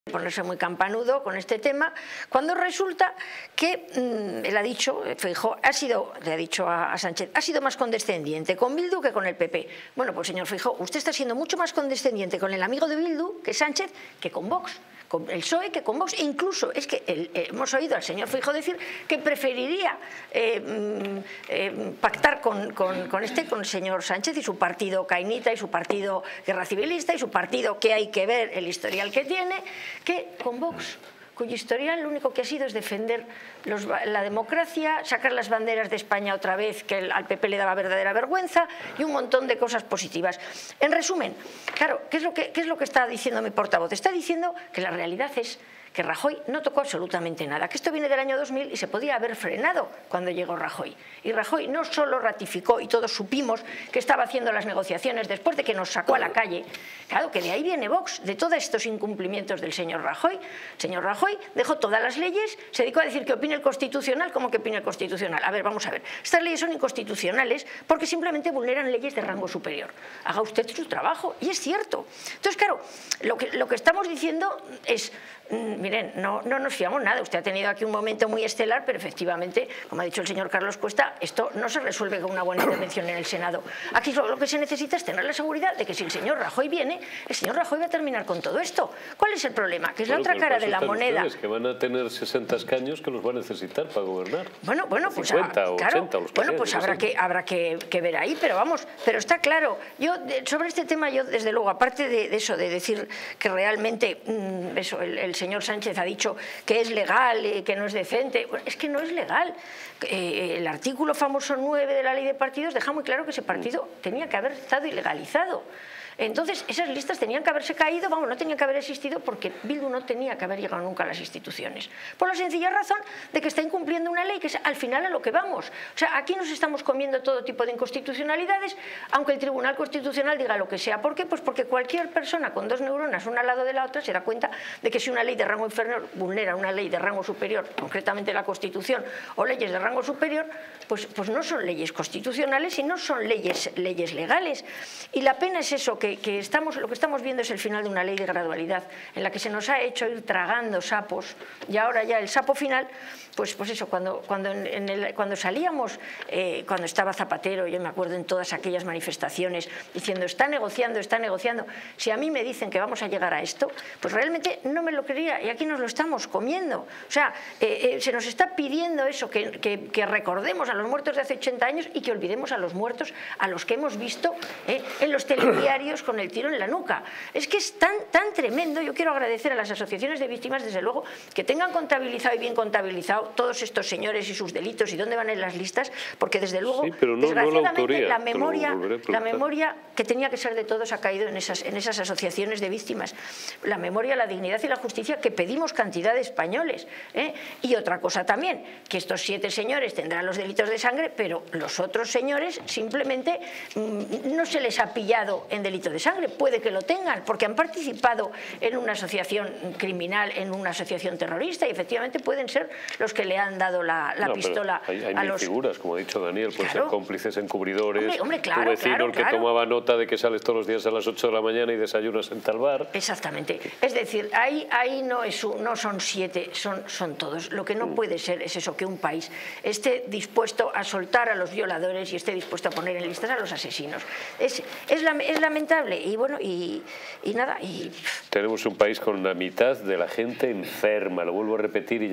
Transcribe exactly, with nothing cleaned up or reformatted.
Ponerse muy campanudo con este tema, cuando resulta que mmm, él ha dicho, Feijóo, ha sido, le ha dicho a, a Sánchez, ha sido más condescendiente con Bildu que con el P P. Bueno, pues señor Feijóo, usted está siendo mucho más condescendiente con el amigo de Bildu, que Sánchez, que con Vox, con el P S O E, que con Vox. E incluso es que el, eh, hemos oído al señor Feijóo decir que preferiría eh, eh, pactar con, con, con este, con el señor Sánchez y su partido cainita y su partido guerra civilista y su partido que hay que ver el historial que tiene, que con Vox, cuyo historial lo único que ha sido es defender los, la democracia, sacar las banderas de España otra vez, que el, al P P le daba verdadera vergüenza, y un montón de cosas positivas. En resumen, claro, ¿qué es lo que, qué es lo que está diciendo mi portavoz? Está diciendo que la realidad es que Rajoy no tocó absolutamente nada, que esto viene del año dos mil y se podía haber frenado cuando llegó Rajoy. Y Rajoy no solo ratificó, y todos supimos que estaba haciendo las negociaciones después de que nos sacó a la calle, claro que de ahí viene Vox, de todos estos incumplimientos del señor Rajoy. El señor Rajoy dejó todas las leyes, se dedicó a decir que opina el Constitucional, ¿cómo que opina el Constitucional? A ver, vamos a ver, estas leyes son inconstitucionales porque simplemente vulneran leyes de rango superior. Haga usted su trabajo, y es cierto. Entonces, claro, lo que, lo que estamos diciendo es, miren, no, no nos fiamos nada. Usted ha tenido aquí un momento muy estelar, pero efectivamente, como ha dicho el señor Carlos Cuesta, esto no se resuelve con una buena intervención en el Senado. Aquí lo que se necesita es tener la seguridad de que si el señor Rajoy viene, el señor Rajoy va a terminar con todo esto. ¿Cuál es el problema? Que es bueno, la otra cara de la moneda. Que van a tener sesenta escaños que los van a necesitar para gobernar. Bueno, bueno, pues cincuenta a, o claro, ochenta, los que bueno, sean, pues no habrá sé. que habrá que, que ver ahí, pero vamos, pero está claro. Yo sobre este tema, yo desde luego, aparte de, de eso, de decir que realmente mmm, eso, el, el señor Sánchez ha dicho que es legal, eh, que no es decente, bueno, es que no es legal. Eh, el artículo famoso nueve de la ley de partidos deja muy claro que ese partido tenía que haber estado ilegalizado. Entonces, esas listas tenían que haberse caído, vamos, no tenían que haber existido porque Bildu no tenía que haber llegado nunca a las instituciones. Por la sencilla razón de que está incumpliendo una ley que es al final a lo que vamos. O sea, aquí nos estamos comiendo todo tipo de inconstitucionalidades, aunque el Tribunal Constitucional diga lo que sea. ¿Por qué? Pues porque cualquier persona con dos neuronas, una al lado de la otra, se da cuenta de que si una ley de rango inferior vulnera una ley de rango superior, concretamente la Constitución, o leyes de rango superior, pues, pues no son leyes constitucionales y no son leyes, leyes legales. Y la pena es eso, que, que estamos, lo que estamos viendo es el final de una ley de gradualidad en la que se nos ha hecho ir tragando sapos, y ahora ya el sapo final, pues, pues eso, cuando, cuando, en el, cuando salíamos, eh, cuando estaba Zapatero, yo me acuerdo en todas aquellas manifestaciones diciendo está negociando, está negociando, si a mí me dicen que vamos a llegar a esto, pues realmente no me lo creería, y aquí nos lo estamos comiendo. O sea, eh, eh, se nos está pidiendo eso, que, que, que recordemos a los muertos de hace ochenta años y que olvidemos a los muertos a los que hemos visto eh, en los telediarios con el tiro en la nuca. Es que es tan, tan tremendo. Yo quiero agradecer a las asociaciones de víctimas, desde luego, que tengan contabilizado y bien contabilizado todos estos señores y sus delitos y dónde van en las listas, porque desde luego, sí, pero no, desgraciadamente, no la, autoría, la, memoria, la memoria que tenía que ser de todos ha caído en esas, en esas asociaciones de víctimas. La memoria, la dignidad y la justicia que pedimos cantidad de españoles. ¿eh? Y otra cosa también, que estos siete señores tendrán los delitos de sangre, pero los otros señores simplemente mmm, no se les ha pillado en delito de sangre. Puede que lo tengan, porque han participado en una asociación criminal, en una asociación terrorista, y efectivamente pueden ser los que le han dado la, la no, pistola hay, hay a mil los... figuras, como ha dicho Daniel, pueden claro. ser cómplices encubridores, hombre, hombre, claro, tu vecino claro, el que claro. tomaba nota de que sales todos los días a las ocho de la mañana y desayunas en tal bar. Exactamente. Es decir, ahí, ahí no, es un, no son siete, son, son todos. Lo que no puede ser es eso, que un país esté dispuesto a soltar a los violadores y esté dispuesto a poner en listas a los asesinos. Es, es, es lamentable y bueno, y, y nada. Y... Tenemos un país con la mitad de la gente enferma, lo vuelvo a repetir. Y